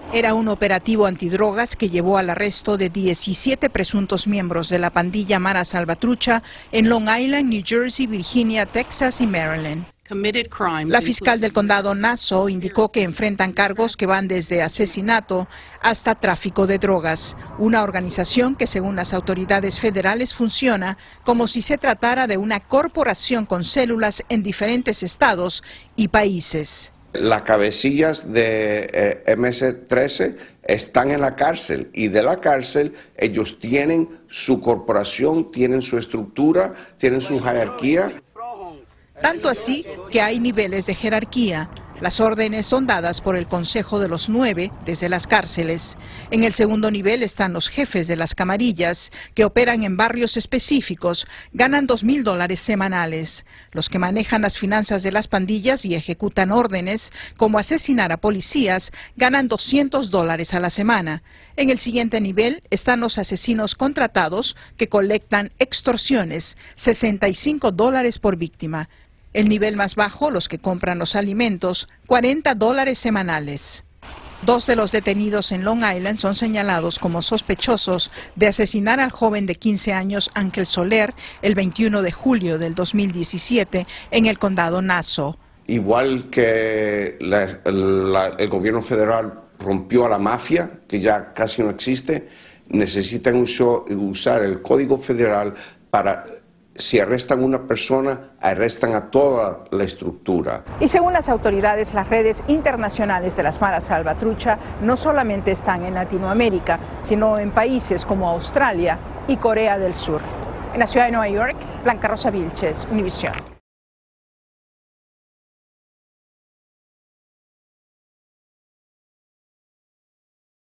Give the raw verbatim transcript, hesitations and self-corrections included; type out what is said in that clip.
Era un operativo antidrogas que llevó al arresto de diecisiete presuntos miembros de la pandilla Mara Salvatrucha en Long Island, New Jersey, Virginia, Texas y Maryland. La fiscal del condado Nassau indicó que enfrentan cargos que van desde asesinato hasta tráfico de drogas, una organización que según las autoridades federales funciona como si se tratara de una corporación con células en diferentes estados y países. Las cabecillas de eh, eme ese trece están en la cárcel y de la cárcel ellos tienen su corporación, tienen su estructura, tienen su jerarquía. Tanto así que hay niveles de jerarquía. Las órdenes son dadas por el Consejo de los Nueve desde las cárceles. En el segundo nivel están los jefes de las camarillas, que operan en barrios específicos, ganan dos mil dólares semanales. Los que manejan las finanzas de las pandillas y ejecutan órdenes, como asesinar a policías, ganan doscientos dólares a la semana. En el siguiente nivel están los asesinos contratados, que colectan extorsiones, sesenta y cinco dólares por víctima. El nivel más bajo, los que compran los alimentos, cuarenta dólares semanales. Dos de los detenidos en Long Island son señalados como sospechosos de asesinar al joven de quince años Ángel Soler el veintiuno de julio del dos mil diecisiete en el condado Nassau. Igual que la, la, el gobierno federal rompió a la mafia, que ya casi no existe, necesitan uso, usar el Código Federal para... Si arrestan a una persona, arrestan a toda la estructura. Y según las autoridades, las redes internacionales de las Mara Salvatrucha no solamente están en Latinoamérica, sino en países como Australia y Corea del Sur. En la ciudad de Nueva York, Blanca Rosa Vilches, Univisión.